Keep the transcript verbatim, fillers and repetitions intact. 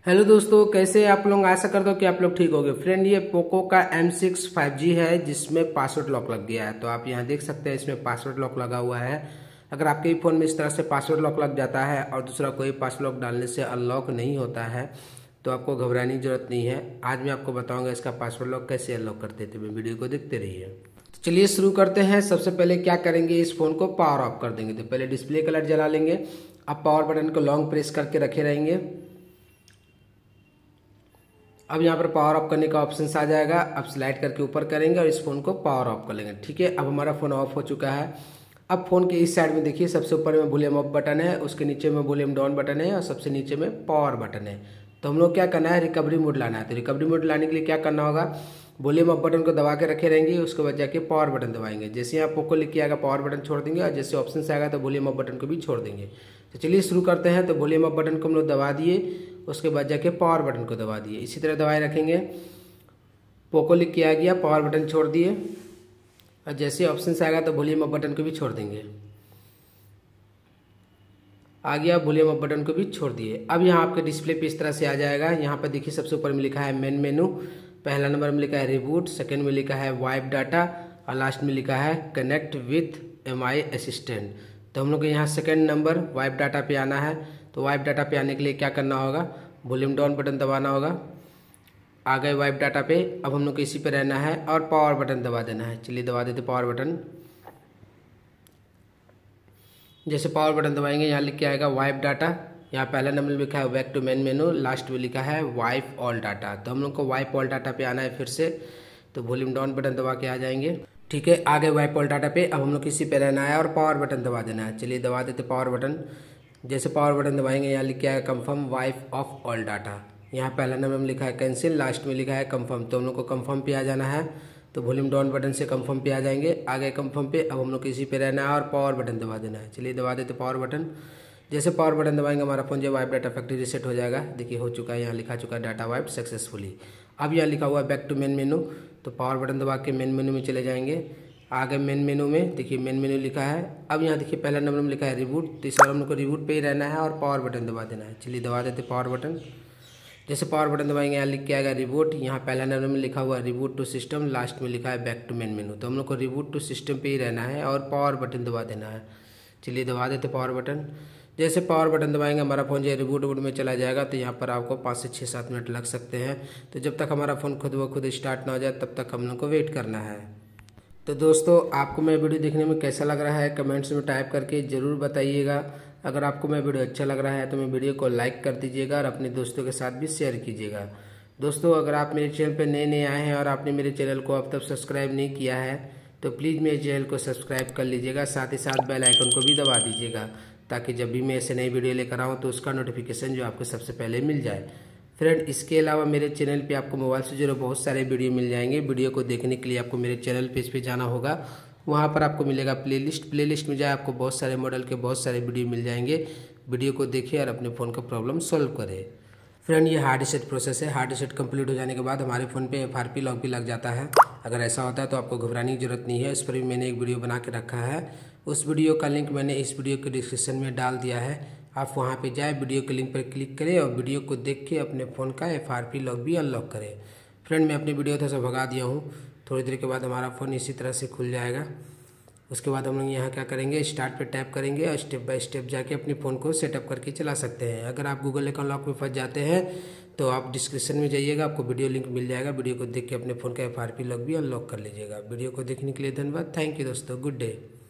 Hello दोस्तों, कैसे आप लोग। आशा करता हूँ कि आप लोग ठीक होंगे। फ्रेंड, ये पोको का एम सिक्स फाइव जी है जिसमें पासवर्ड लॉक लग गया है। तो आप यहाँ देख सकते हैं इसमें पासवर्ड लॉक लगा हुआ है। अगर आपके फ़ोन में इस तरह से पासवर्ड लॉक लग जाता है और दूसरा कोई पासवर्ड लॉक डालने से अनलॉक नहीं होता है तो आपको घबराने की जरूरत नहीं है। आज मैं आपको बताऊँगा इसका पासवर्ड लॉक कैसे अनलॉक करते थे। वीडियो को देखते रहिए। तो चलिए शुरू करते हैं। सबसे पहले क्या करेंगे, इस फ़ोन को पावर ऑफ कर देंगे। तो पहले डिस्प्ले का लाइट जला लेंगे। आप पावर बटन को लॉन्ग प्रेस करके रखे रहेंगे। अब यहाँ पर पावर ऑफ करने का ऑप्शन आ जाएगा। अब स्लाइड करके ऊपर करेंगे और इस फोन को पावर ऑफ कर लेंगे। ठीक है, अब हमारा फोन ऑफ हो चुका है। अब फोन के इस साइड में देखिए, सबसे ऊपर में वॉल्यूम अप बटन है, उसके नीचे में वॉल्यूम डाउन बटन है और सबसे नीचे में पावर बटन है। तो हम लोग क्या करना है, रिकवरी मोड लाना है। तो रिकवरी मोड लाने के लिए क्या करना होगा, वॉल्यूम अप बटन को दबा के रखे रहेंगे, उसके बाद जाके पावर बटन दबाएंगे। जैसे यहाँ पोको लिख के आएगा पावर बटन छोड़ देंगे और जैसे ऑप्शन से आएगा तो वॉल्यूम अप बटन को भी छोड़ देंगे। तो चलिए शुरू करते हैं। तो वॉल्यूम अप बटन को हम लोग दबा दिए, उसके बाद जाके पावर बटन को दबा दिए। इसी तरह दबाए रखेंगे। पोको लिख के आ गया, पावर बटन छोड़ दिए और जैसे ऑप्शन से आएगा तो वॉल्यूम अप बटन को भी छोड़ देंगे। आ गया, वॉल्यूम अप बटन को भी छोड़ दिए। अब यहाँ आपके डिस्प्ले पे इस तरह से आ जाएगा। यहाँ पर देखिए सबसे ऊपर में लिखा है मेन मेनू, पहला नंबर में लिखा है रिबूट, सेकंड में लिखा है वाइप डाटा और लास्ट में लिखा है connect with M I assistant. तो हम लोग को यहाँ सेकंड नंबर वाइप डाटा पे आना है। तो वाइप डाटा पे आने के लिए क्या करना होगा, वॉल्यूम डाउन बटन दबाना होगा। आ गए वाइप डाटा पे। अब हम लोग को इसी पे रहना है और पावर बटन दबा देना है। चलिए दबा देते पावर बटन। जैसे पावर बटन दबाएंगे यहाँ लिख के आएगा वाइप डाटा। यहाँ पहला नंबर में लिखा है back to main menu, last में लिखा है वाइप ऑल डाटा। तो हम लोग को वाइप ऑल डाटा पे आना है फिर से। तो वॉल्यूम डाउन बटन दबा के आ जाएंगे। ठीक है, आगे वाइप ऑल डाटा पे। अब हम लोग इसी पे रहना है और पावर बटन दबा देना है। चलिए दबा देते पावर बटन। जैसे पावर बटन दबाएंगे यहाँ लिख के आएगा confirm wipe off all data. यहाँ पहला नंबर में लिखा है कैंसिल, लास्ट में लिखा है कंफर्म। तो हम लोग को कंफर्म पे आ जाना है। तो वॉल्यूम डाउन बटन से कंफर्म पे आ जाएंगे। आगे कंफर्म पे। अब हम लोग इसी पे रहना है और पावर बटन दबा देना है। चलिए दबा देते पावर बटन। जैसे पावर बटन दबाएंगे हमारा फोन जो वाइप डाटा फैक्ट्री रीसेट हो जाएगा। देखिए हो चुका है, यहाँ लिखा चुका है डाटा वाइप सक्सेसफुली। अब यहाँ लिखा हुआ है बैक टू मेन मेनू। तो पावर बटन दबा के मेन मेनू में चले जाएंगे। आगे मेन मेनू में देखिए मेन मेनू लिखा है। अब यहाँ देखिए पहला नंबर में लिखा है रिबूट। तो इस बार हम लोग को रिबूट पे ही रहना है और पावर बटन दबा देना है। चलिए दबा देते पावर बटन। जैसे पावर बटन दबाएंगे यहाँ लिख के आएगा रिबूट। यहाँ पहला नंबर में लिखा हुआ है रिबूट टू सिस्टम, लास्ट में लिखा है बैक टू मेन मेनू। तो हम लोग को रिबूट टू सिस्टम पे ही रहना है और पावर बटन दबा देना है। चलिए दबा देते पावर बटन। जैसे पावर बटन दबाएंगे हमारा फ़ोन जो है रिबूट मोड में चला जाएगा। तो यहाँ पर आपको पाँच से छः सात मिनट लग सकते हैं। तो जब तक हमारा फ़ोन खुद ब खुद स्टार्ट ना हो जाए तब तक हम लोग को वेट करना है। तो दोस्तों, आपको मैं वीडियो देखने में कैसा लग रहा है कमेंट्स में टाइप करके ज़रूर बताइएगा। अगर आपको मैं वीडियो अच्छा लग रहा है तो मैं वीडियो को लाइक कर दीजिएगा और अपने दोस्तों के साथ भी शेयर कीजिएगा। दोस्तों, अगर आप मेरे चैनल पर नए नए आए हैं और आपने मेरे चैनल को अब तक सब्सक्राइब नहीं किया है तो प्लीज़ मेरे चैनल को सब्सक्राइब कर लीजिएगा। साथ ही साथ बेल आइकन को भी दबा दीजिएगा ताकि जब भी मैं ऐसे नई वीडियो लेकर आऊँ तो उसका नोटिफिकेशन जो आपको सबसे पहले मिल जाए। फ्रेंड, इसके अलावा मेरे चैनल पे आपको मोबाइल से जुड़े बहुत सारे वीडियो मिल जाएंगे। वीडियो को देखने के लिए आपको मेरे चैनल पेज पे जाना होगा। वहाँ पर आपको मिलेगा प्लेलिस्ट। प्लेलिस्ट में जाए आपको बहुत सारे मॉडल के बहुत सारे वीडियो मिल जाएंगे। वीडियो को देखिए और अपने फ़ोन का प्रॉब्लम सॉल्व करें। फ्रेंड, ये हार्ड रीसेट प्रोसेस है। हार्ड रीसेट कंप्लीट हो जाने के बाद हमारे फ़ोन पे एफ आर पी लॉक भी लग जाता है। अगर ऐसा होता है तो आपको घबराने की जरूरत नहीं है। इस पर भी मैंने एक वीडियो बना के रखा है। उस वीडियो का लिंक मैंने इस वीडियो के डिस्क्रिप्शन में डाल दिया है। आप वहां पे जाए, वीडियो के लिंक पर क्लिक करें और वीडियो को देख के अपने फ़ोन का एफ आर पी लॉक भी अनलॉक करें। फ्रेंड, मैं अपनी वीडियो थोड़ा सा भगा दिया हूँ। थोड़ी देर के बाद हमारा फ़ोन इसी तरह से खुल जाएगा। उसके बाद हम लोग यहाँ क्या करेंगे, स्टार्ट पे टैप करेंगे और स्टेप बाय स्टेप जाके अपने फ़ोन को सेटअप करके चला सकते हैं। अगर आप गूगल अकाउंट लॉक में फंस जाते हैं तो आप डिस्क्रिप्शन में जाइएगा, आपको वीडियो लिंक मिल जाएगा। वीडियो को देख के अपने फ़ोन का एफ आर पी लॉक भी अनलॉक कर लीजिएगा। वीडियो को देखने के लिए धन्यवाद। थैंक यू दोस्तों, गुड डे।